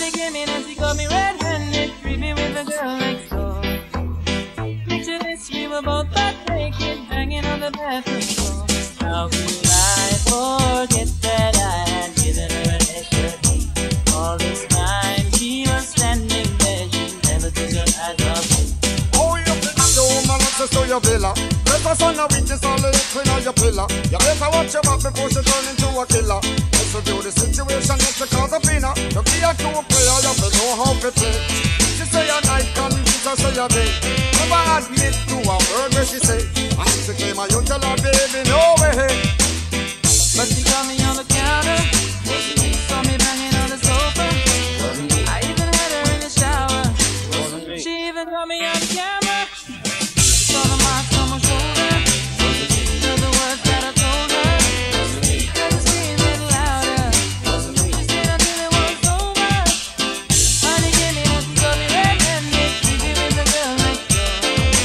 Honey came in and she got me red-handed, creepy with the girl next door. Picture this, we were both butt naked, banging on the bathroom floor. How could I forget that I had given her an extra key? All this time she was standing there, she never took her eyes off me. Oh, you think the woman access to your villa? Better son of witches all the lips on your pillar. You better watch your back before she turn into a killer. Just to do the situation, not to cause a pinner. To be a true player, you have to know how to play. She say a night, and she say a day. Never admit to a word where she say. And she claim you tell her, baby, no way. But she got me on the counter, saw me banging on the sofa. I even had her in the shower. She even got me on the camera. Saw the marks on my shoulder. Heard the words that I told her. Heard the scream a little louder. She stayed until it was over. Honey came in and she got me red-handed, creepy with the girl next door.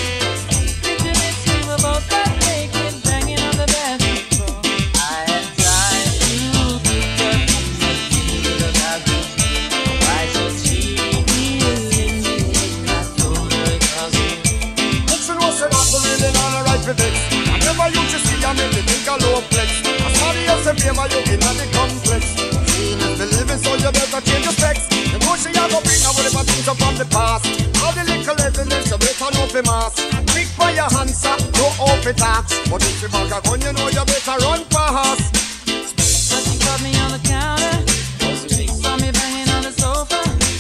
Picture this, we were both butt naked, banging on the bathroom floor. I had tried to keep her from the feel about me. Why should she be in me? I told her cause Listen, what's it up, really not alright for this. I never used to see a million think a low flex. As somebody else in favor, you in the complex. Seeing is believing, so you better change your specs. You know she a go bring up whatever things up from the past. All the little evidence, you better know for mass. Quick for your answer, no off it tax. But if you back a gun, you know you better run fast. But she got me on the counter, saw me banging on the sofa.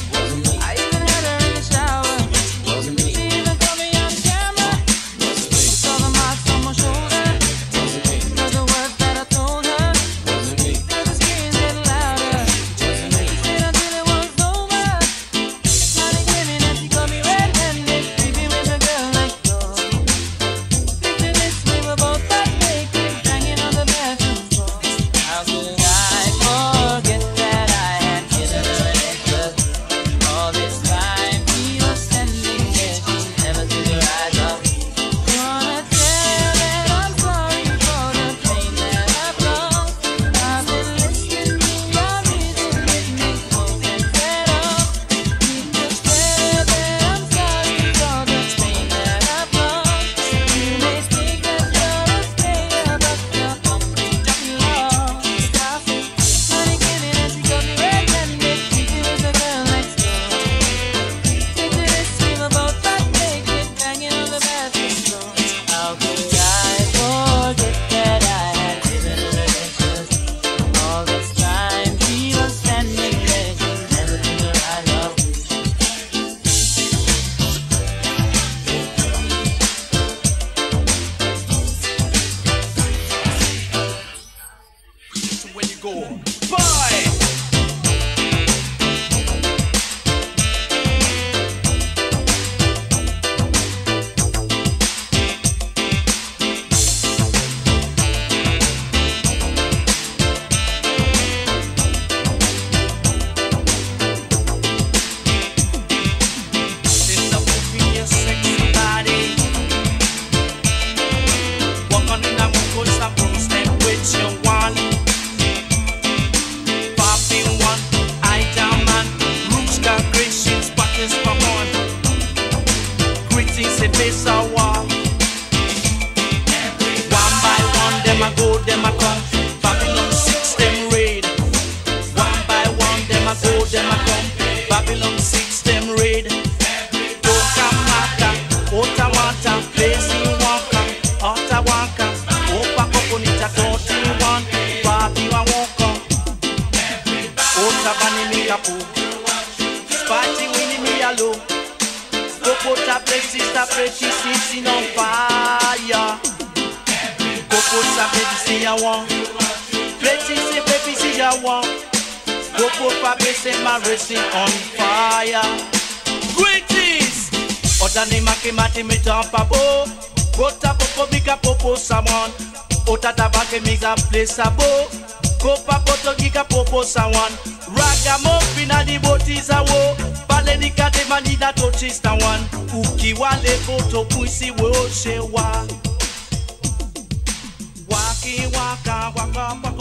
I even had her in the shower. She even got me on camera. Saw the marks on my shoulder. Heard the words that I told her. Heard the scream a little louder. She stayed until it was over. Honey came in and she got me red-handed, creepy with the girl next door. Picture this, we were both butt naked, banging on the bathroom floor. How could I forget that I had given her an extra? All this time she was standing there, she never took her eyes off me. Wanna tell that I'm sorry for the pain that I've caused. I've been listening to your music, it makes more sense at all. You just tell that I'm sorry for the pain that I've caused. You may think that you're a player, but you're only lost. Stop it. Honey came in and she got me red-handed, creepy with the girl next door. Picture this, we were both butt naked, banging on the bathroom floor. How could I forget that I had given her an extra? All this time she was standing there, she never took her eyes off me. When you go, bye. Sit up in your sexy body. Walk on in a moon, stop, step with your one. Popping one, I down man. Roots got gracious, pockets for one. Greetings, a face a wall. One by one, them a go, them a come. Babylon 6, them raid. One by one, them a go, them a come. Babylon 6, them raid. Toka mata, ota wata, blazing waka, ota waka, opa kokonita 21, babi wa waka, ota bani mi kapu, spati wini mi alo, kokota places ta precious in on fire, kokota baby say I want, places baby say I want, kokota baby say my racing on fire. Greetings! Oda ni make mati mi tampa bo. Kota popo bika popo sawan. Ota tabake miga place a bo. Kopa koto giga popo sawan. Raga mopina di boti za wo. Pale ni kate mani da tochista wan. Uki wale koto puisi wo shewa. Waki waka waka